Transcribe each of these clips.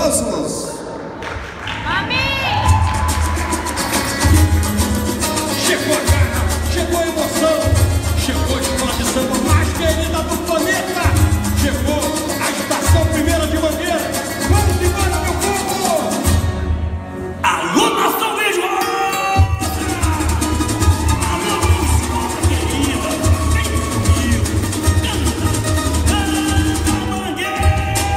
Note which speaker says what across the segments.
Speaker 1: aplausos.
Speaker 2: Amém!
Speaker 3: Chegou a garra, chegou a emoção, chegou a escola de samba mais querida do planeta, chegou a estação primeira de Mangueira. Vamos embora, meu povo! Alô, nação Lisboa! Alô, escola querida, vem comigo, canta Mangueira!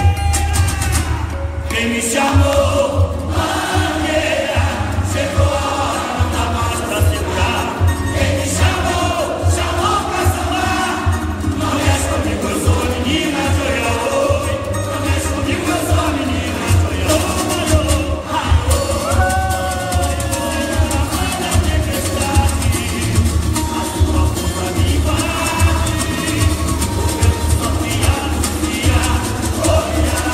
Speaker 3: Quem me chamou? Mangueira, chegou a hora, não dá mais pra segurar. Quem me chamou, chamou pra sambar. Não mexe comigo, eu sou a menina joia oi. Não mexe comigo, eu sou a menina joia oi. Na tempestade, a sua força me invade. O vento só fria, olhar.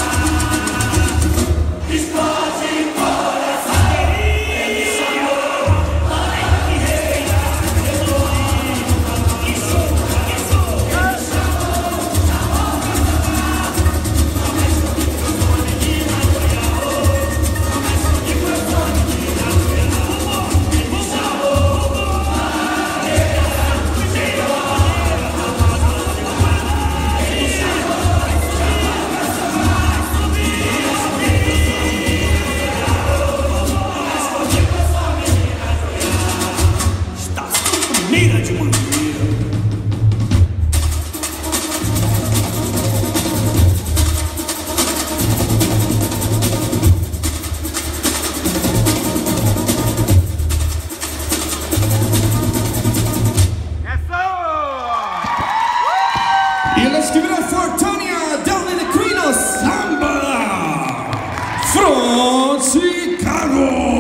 Speaker 3: Explode coração. Quem me chamou, tem que respeitar. Eu tô indo pra isso. Quem me chamou, chamou pra sambar. Não mexe comigo, eu sou a menina joia oi. Não mexe comigo, eu sou a menina joia oi. Quem me chamou, chegou a hora, não dá mais pra segurar. Quem me chamou, chamou pra sambar. Estação primeira de Mangueira.
Speaker 1: E let's give it up for Tonya down in the Queen of Samba, Franciscano.